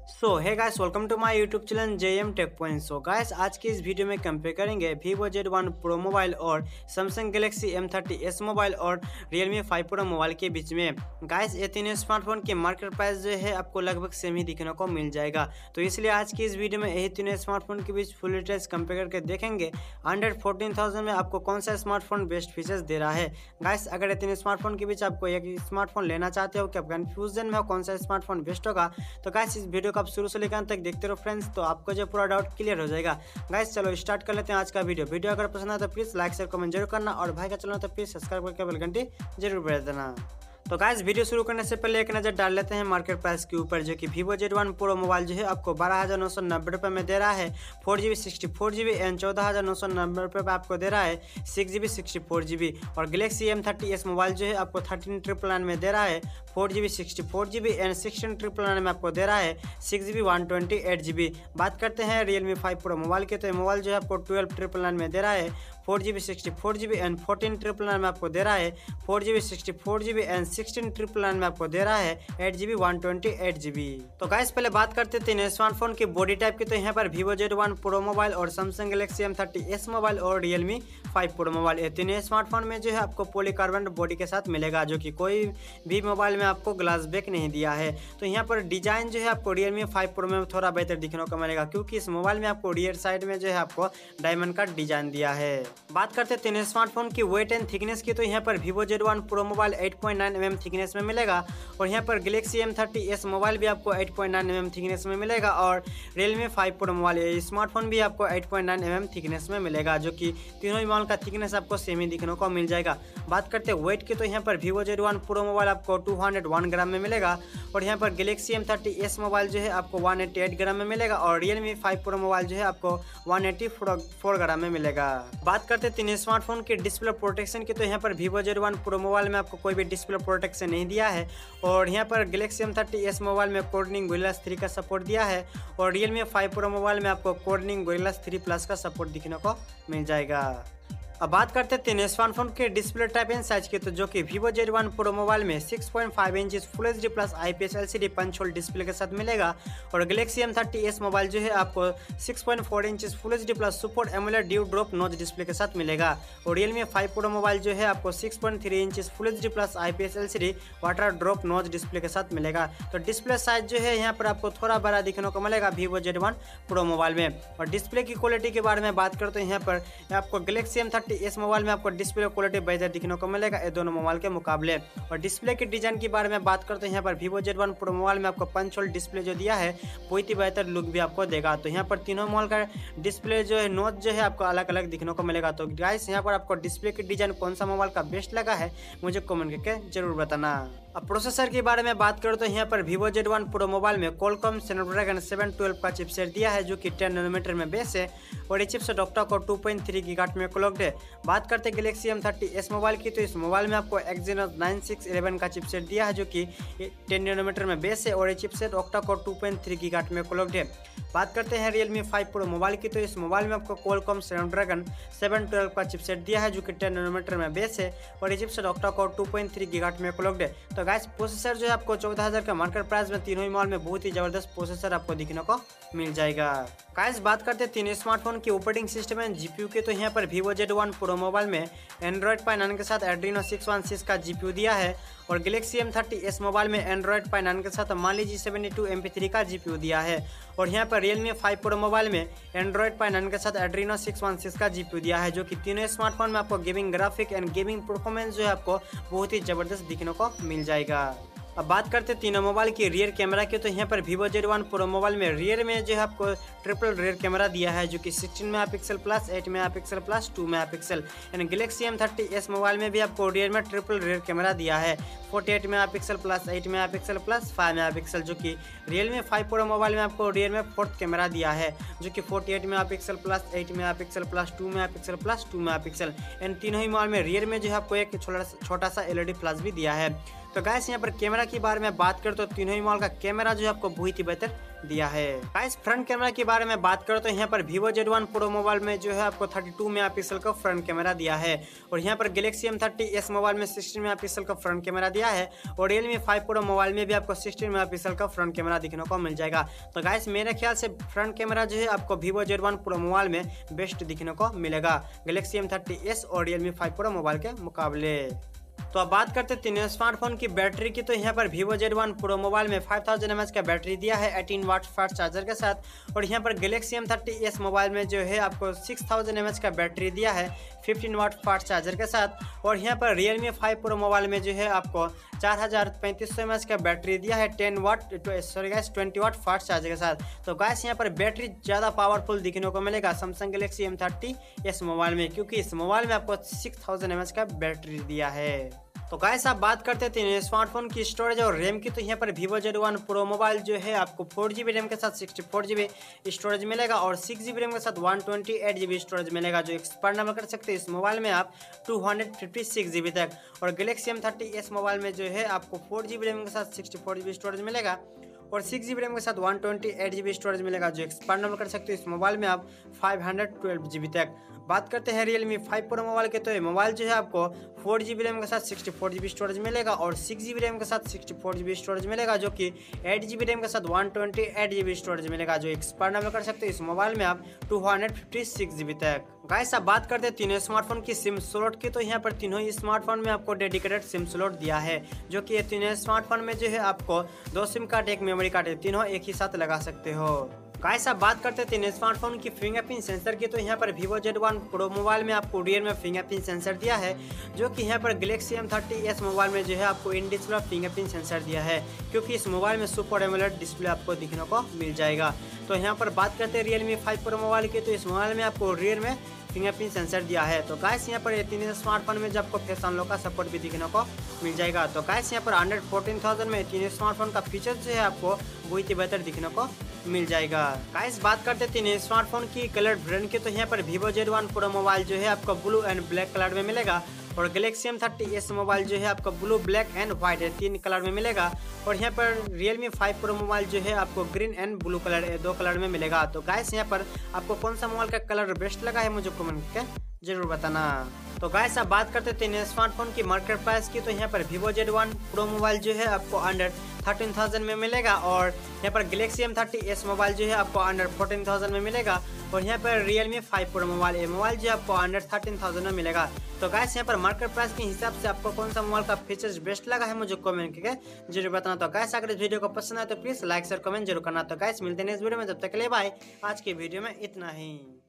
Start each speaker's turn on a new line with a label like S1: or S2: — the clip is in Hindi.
S1: So hi guys, welcome to my YouTube channel JM tech point. So guys, आज की इस वीडियो में कंपेयर करेंगे Vivo Z1 Pro मोबाइल और Samsung Galaxy M30s मोबाइल और Realme 5 Pro मोबाइल के बीच में। गाइस, ये तीनों स्मार्टफोन की मार्केट प्राइस जो है आपको लगभग सेम ही दिखने को मिल जाएगा। तो इसलिए आज की इस वीडियो में यही तीनों स्मार्टफोन के बीच फुल डिटेल्स कंपेयर करके देखेंगे अंडर 14,000 में आपको कौन सा स्मार्टफोन बेस्ट फीचर्स दे रहा है। गाइस, अगर ये तीनों स्मार्टफोन के बीच आपको एक स्मार्टफोन लेना चाहते हो कि आप कंफ्यूजन में हो कौन सा स्मार्टफोन बेस्ट होगा, तो गाइस इस वीडियो को आप शुरू से लेकर अंत तक देखते रहो फ्रेंड्स, तो आपको जो पूरा डाउट क्लियर हो जाएगा। गाइस चलो स्टार्ट कर लेते हैं आज का वीडियो अगर पसंद आए तो प्लीज लाइक शेयर कमेंट जरूर करना और भाई का चैनल तो प्लीज सब्सक्राइब करके बेल घंटी जरूर बजा देना। तो गाइस, वीडियो शुरू करने से पहले एक नज़र डाल लेते हैं मार्केट प्राइस के ऊपर, जो कि Vivo Z1 Pro मोबाइल जो है आपको 12,990 रुपये में दे रहा है 4GB 64GB एंड 14,990 रुपये में आपको दे रहा है 6GB 64GB। और Galaxy M30s मोबाइल जो है आपको 13,999 में दे रहा है 4GB 64GB एंड 16,999 में आपको दे रहा है 6GB 128GB। बात करते हैं Realme 5 Pro मोबाइल के, तो ये मोबाइल जो है आपको 12,999 में दे रहा है 4GB 64GB एंड 14,999 में आपको दे रहा है 4GB 64GB एंड 16,999 में आपको दे रहा है 8GB 128GB। तो गाइस, पहले बात करते थे स्मार्टफोन की बॉडी टाइप की, तो यहाँ पर Vivo Z1 Pro मोबाइल और Samsung Galaxy M30s मोबाइल और Realme 5 Pro मोबाइल, ये तीनों स्मार्टफोन में जो है आपको पॉलीकार्बन बॉडी के साथ मिलेगा, जो कि कोई भी मोबाइल में आपको ग्लास बैक नहीं दिया है। तो यहाँ पर डिजाइन जो है आपको Realme 5 Pro में थोड़ा बेहतर दिखने को मिलेगा, क्योंकि इस मोबाइल में आपको रियर साइड में जो है आपको डायमंड का डिजाइन दिया है। बात करते हैं स्मार्टफोन की वेट एंड थिकनेस की, तो यहाँ पर Vivo Z1 Pro mobile 8.9 mm thickness में मिलेगा और यहाँ पर Galaxy M30s मोबाइल भी आपको 8.9 mm थिकनेस में मिलेगा और Realme 5 Pro मोबाइल स्मार्टफोन भी आपको 8.9 mm थिकनेस में मिलेगा, जो कि तीनों मोबाइल का थिकनेस आपको सेम ही दिखने को मिल जाएगा। बात करते हैं वेट की, तो यहाँ पर Vivo Z1 Pro मोबाइल आपको 201 ग्राम में मिलेगा और यहाँ पर Galaxy M30s मोबाइल जो है आपको 188 ग्राम में मिलेगा और Realme 5 Pro मोबाइल जो है आपको 184 ग्राम में मिलेगा। बात करते हैं स्मार्टफोन के डिस्प्ले प्रोटेक्शन की, तो यहाँ पर Vivo Z1 Pro मोबाइल में आपको कोई भी डिस्प्ले प्रोटेक्शन नहीं दिया है और यहाँ पर Galaxy M30s मोबाइल में Corning Gorilla 3 का सपोर्ट दिया है और Realme 5 Pro मोबाइल में आपको Corning Gorilla 3 Plus का सपोर्ट दिखने को मिल जाएगा। अब बात करते हैं स्मार्टफोन के डिस्प्ले टाइप एंड साइज की, तो जो कि Vivo Z1 Pro मोबाइल में 6.5 inch full HD plus IPS LCD punch hole display के साथ मिलेगा और Galaxy M30s मोबाइल जो है आपको 6.4 inch full HD plus super AMOLED dew drop notch display के साथ मिलेगा और Realme 5 Pro मोबाइल जो है आपको 6.3 inch full HD plus IPS LCD water drop notch display के साथ मिलेगा। तो डिस्प्ले साइज जो है यहाँ पर आपको थोड़ा बड़ा दिखने को मिलेगा Vivo Z1 Pro मोबाइल में। और डिस्प्ले की क्वालिटी के बारे में बात करते हैं, यहाँ पर आपको Galaxy M30s मोबाइल में आपको डिस्प्ले क्वालिटी बेहतर दिखने को मिलेगा ये दोनों मोबाइल के मुकाबले। और डिस्प्ले के डिजाइन के बारे में बात करते हैं, यहाँ पर Vivo Z1 Pro मोबाइल में आपको पंच होल डिस्प्ले जो दिया है बहुत ही बेहतर लुक भी आपको देगा। तो यहाँ पर तीनों मोबाइल का डिस्प्ले जो है नोच जो है आपको अलग अलग दिखने को मिलेगा। तो गाइस, यहाँ पर आपको डिस्प्ले की डिजाइन कौन सा मोबाइल का बेस्ट लगा है मुझे कमेंट करके जरूर बताना। अब प्रोसेसर के बारे में बात करो तो यहाँ पर Vivo Z1 Pro मोबाइल में Qualcomm Snapdragon 712 का चिपसेट दिया है, जो कि 10 नैनोमीटर में बेस है और ये चिपसेट ऑक्टा कोर 2.3 गीगाहर्ट्ज में क्लॉक्ड है। बात करते हैं Galaxy M30s मोबाइल की, तो इस मोबाइल में आपको Exynos 9611 का चिपसेट दिया है, जो कि 10 नैनोमीटर में बेस है और ये चिपसेट ऑक्टा कोर 2.3 गीगाहर्ट्ज में क्लॉक्ड है। बात करते हैं Realme 5 Pro मोबाइल की, तो इस मोबाइल में आपको Qualcomm Snapdragon 712 का चिपसेट दिया है, जो कि 10 नैनोमीटर में बेस है और ये चिपसेट ऑक्टा कोर 2.3 गीगाहर्ट्ज में क्लॉक्ड है। तो गाइस, प्रोसेसर जो है आपको 14,000 का मार्केट प्राइस में तीनों ही मोबाइल में बहुत ही जबरदस्त प्रोसेसर आपको दिखने को मिल जाएगा। गाइस, बात करते हैं तीनों स्मार्टफोन की ऑपरेटिंग सिस्टम एंड जीपीयू के, तो यहाँ पर Vivo Z1 Pro मोबाइल में Android Pie 9 के साथ Adreno 616 का जीपीयू दिया है और Galaxy M30s मोबाइल में Android Pie 9 के साथ Mali G72 MP3 का जीपीयू दिया है और यहाँ पर Realme 5 Pro मोबाइल में Android Pie 9 के साथ Adreno 616 का जीपीयू दिया है, जो कि तीनों स्मार्टफोन में आपको gaming graphic and gaming performance जो है आपको बहुत ही जबरदस्त दिखने को मिल जाएगा। अब बात करते हैं तीनों मोबाइल की रियर कैमरा की, तो यहाँ पर Vivo Z1 Pro मोबाइल में रियर में जो है आपको ट्रिपल रियर कैमरा दिया है, जो कि 16 megapixel plus 8 megapixel plus 2 megapixel. यानी Galaxy M30s मोबाइल में भी आपको रियर में ट्रिपल रियर कैमरा दिया है 48 megapixel plus 8 megapixel plus 5 megapixel, जो कि Realme 5 Pro मोबाइल में आपको रियर में फोर्थ कैमरा दिया है, जो कि 48 megapixel plus 8 megapixel plus 2 megapixel plus 2 megapixel. इन तीनों ही मोबाइल में रियर में जो है आपको एक छोटा सा LED फ्लैश भी दिया है। तो गाइस यहाँ पर कैमरा के बारे में बात करें तो तीनों ही मॉडल का कैमरा जो है आपको बहुत ही बेहतर दिया है। गाइस फ्रंट कैमरा के बारे में बात करें तो यहाँ पर Vivo Z1 Pro मोबाइल में जो है आपको 32 मेगापिक्सल का फ्रंट कैमरा दिया है और यहाँ पर Galaxy M30s मोबाइल में 16 मेगापिक्सल का फ्रंट कैमरा दिया है और Realme 5 Pro मोबाइल में भी आपको 16 मेगापिक्सल का फ्रंट कैमरा दिखने को मिल जाएगा। तो गाइस मेरे ख्याल से फ्रंट कैमरा जो है आपको Vivo Z1 Pro मोबाइल में बेस्ट दिखने को मिलेगा Galaxy M30s और Realme 5 Pro मोबाइल के मुकाबले। तो अब बात करते हैं तीनों स्मार्टफोन की बैटरी की। तो यहाँ पर Vivo Z1 Pro मोबाइल में 5000 mAh का बैटरी दिया है 18 वाट फास्ट चार्जर के साथ और यहाँ पर Galaxy M30s मोबाइल में जो है आपको 6000 mAh का बैटरी दिया है 15 वाट फास्ट चार्जर के साथ और यहाँ पर Realme 5 Pro मोबाइल में जो है आपको 4300 mAh का बैटरी दिया है 20 वाट फास्ट चार्जर के साथ। तो गाइस यहाँ पर बैटरी ज़्यादा पावरफुल दिखने को मिलेगा Samsung Galaxy M30s मोबाइल में, क्योंकि इस मोबाइल में आपको 6000 mAh का बैटरी दिया है। तो गाइस आप बात करते थे स्मार्टफोन की स्टोरेज और रैम की। तो यहाँ पर Vivo Z1 Pro मोबाइल जो है आपको 4GB रैम के साथ 64GB स्टोरेज मिलेगा और 6GB रैम के साथ 128GB स्टोरेज मिलेगा, जो एक्सपांडेबल कर सकते हैं इस मोबाइल में आप 256GB तक। और Galaxy M30s मोबाइल में जो है आपको 4GB रैम के साथ 64GB स्टोरेज मिलेगा और 6GB रैम के साथ 128GB स्टोरेज मिलेगा, जो एक्सपांडेबल कर सकते हैं इस मोबाइल में आप 512GB तक। बात करते हैं Realme 5 Pro मोबाइल के। तो ये मोबाइल जो है आपको 4GB रैम के साथ 64GB स्टोरेज मिलेगा और 6GB रैम के साथ 64GB स्टोरेज मिलेगा, जो कि 8GB रैम के साथ 128GB स्टोरेज मिलेगा, जो एक्सपांडेबल कर सकते हैं इस मोबाइल में आप 256GB तक। गाइस अब बात करते हैं तीनों स्मार्टफोन की सिम स्लॉट की। तो यहाँ पर तीनों ही स्मार्टफोन में आपको डेडिकेटेड सिम स्लॉट दिया है, जो कि ये तीनों स्मार्टफोन में जो है आपको 2 सिम कार्ड 1 मेमोरी कार्ड तीनों एक ही साथ लगा सकते हो। गाइस अब बात करते हैं स्मार्टफोन की फिंगरप्रिंट सेंसर की। तो यहाँ पर Vivo Z1 Pro मोबाइल में आपको रियर में फिंगरप्रिंट सेंसर दिया है, जो कि यहाँ पर Galaxy M30s मोबाइल में जो है आपको इन डिस्प्ले फिंगरप्रिंट सेंसर दिया है, क्योंकि इस मोबाइल में सुपर एमोलेड डिस्प्ले आपको दिखने को मिल जाएगा। तो यहाँ पर बात करते हैं Realme 5 Pro मोबाइल की। तो इस मोबाइल में आपको रियर में फिंगरप्रिंट सेंसर दिया है। तो गाइस यहाँ पर ये तीनों स्मार्टफोन में जो आपको फेस अनलॉक का सपोर्ट भी दिखने को मिल जाएगा। तो गाइस यहाँ पर 114,000 में तीनों स्मार्टफोन का फीचर जो है आपको बहुत ही बेहतर दिखने को मिल जाएगा। गाइस बात करते हैं तीनों स्मार्टफोन की कलर ब्रांड की। तो यहाँ पर Vivo Z1 Pro मोबाइल जो है आपको ब्लू एंड ब्लैक कलर में मिलेगा और Galaxy M30s मोबाइल जो है आपको blue black and white 3 colour में मिलेगा और यहाँ पर Realme 5 Pro मोबाइल जो है आपको green and blue colour 2 colour में मिलेगा। तो गाइस यहाँ पर आपको कौन सा मोबाइल का कलर बेस्ट लगा है मुझे कमेंट करके जरूर बताना। तो गाइस अब बात करते हैं स्मार्टफोन की मार्केट प्राइस की। तो यहाँ पर Vivo Z1 Pro मोबाइल जो है आपको अंडर 13,000 में मिलेगा और यहाँ पर Galaxy M30s मोबाइल जो है आपको अंडर 14,000 में मिलेगा और यहाँ पर Realme 5 Pro मोबाइल जो है आपको अंडर 13,000 में मिलेगा। तो गाइस यहाँ पर मार्केट प्राइस के हिसाब से आपको कौन सा मोबाइल का फीचर्स बेस्ट लगा है मुझे कमेंट करके जरूर बताना। तो गाइस अगर इस वीडियो को पसंद आए तो प्लीज लाइक शेयर कमेंट जरूर करना। तो गाइस मिलते हैं इस वीडियो में, जब तक के लिए बाय। आज की वीडियो में इतना ही।